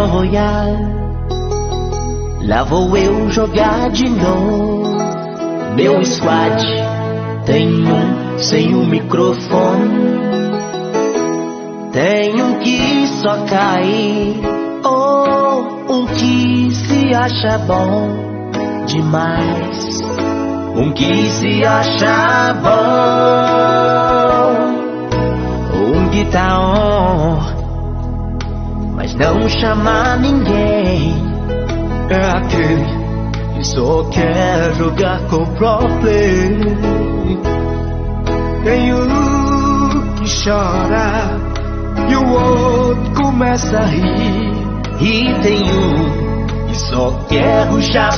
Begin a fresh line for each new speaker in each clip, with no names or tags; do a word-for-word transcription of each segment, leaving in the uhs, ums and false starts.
Royale. Lá vou eu jogar de novo. Meu squad tem um sem o microfone, tem um que só cai, ou um que se acha bom demais, um que se acha bom, um que tá on, mas não chama ninguém. É aquele que só quer jogar com pro play. Tem um que chora e o outro começa a rir, e tem um que só quer ruxar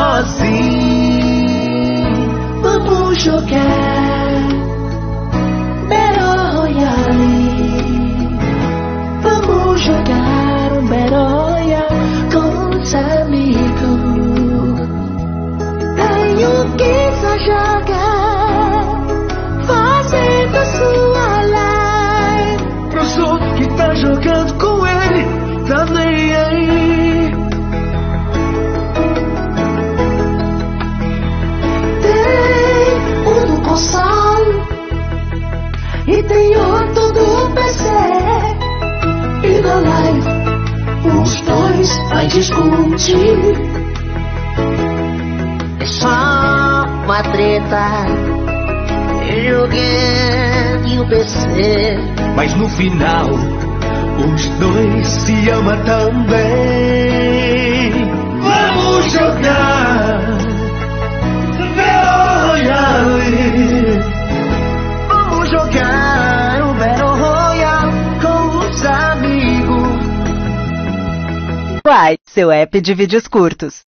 sozinho. Vamos jogar Battle Royale. Vamos jogar um Battle Royale com os amigos. Tem um que só joga fazendo sua live. Pros outros que tá jogando com ele, tá nem aí. Tem um do console e tem outro do P C. E na live os dois vai discutir. É só uma treta jogando e o P C, mas no final os dois se amam também. Vamos jogar Battle Royale. Vamos jogar o Battle Royale com os amigos.
Uai, seu app de vídeos curtos.